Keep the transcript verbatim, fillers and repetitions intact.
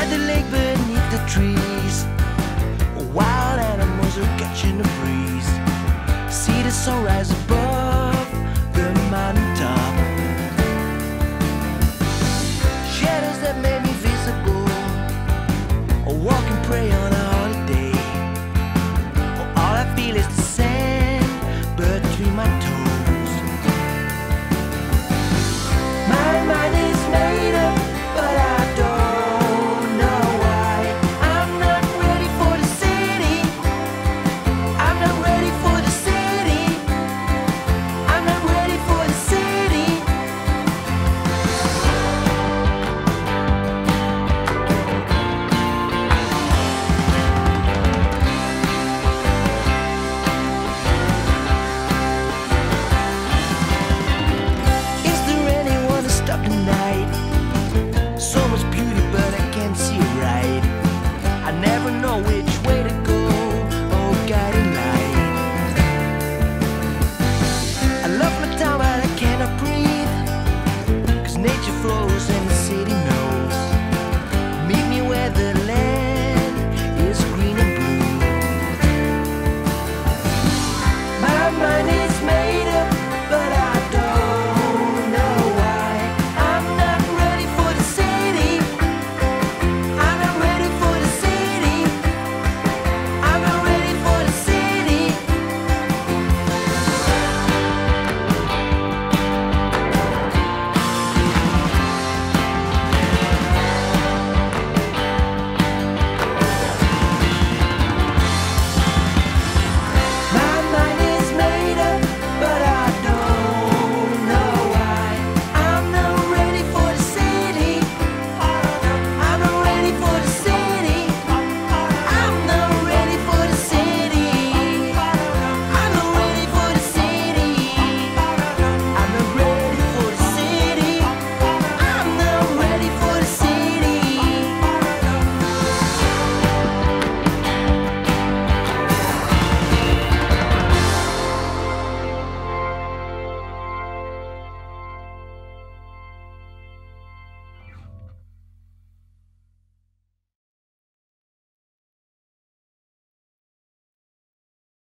By the lake beneath the trees, wild animals are catching the breeze. See the sunrise above the mountaintop. Shadows that made me visible, a walking prey on a holiday. All I feel is the sand between my toes. My mind is made up, but I don't know why. I'm not ready for the city. I'm not ready for the city. I'm not ready for the city. Is there anyone to stop the night? So much beauty, but I can't see it right. I never know which way to go. Oh, guiding light. I love my town, but I cannot breathe. 'Cause nature flows